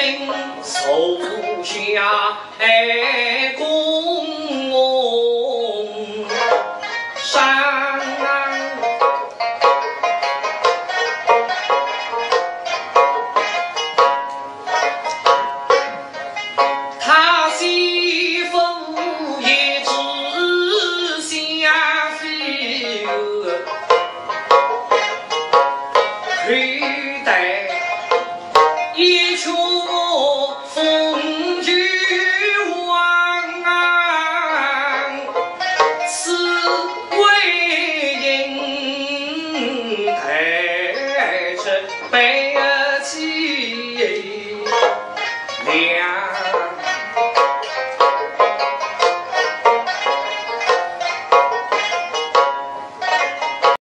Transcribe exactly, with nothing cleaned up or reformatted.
应手下哎公山，他西风也只下飞亏待一出风雨王啊，此为应太臣悲戚两。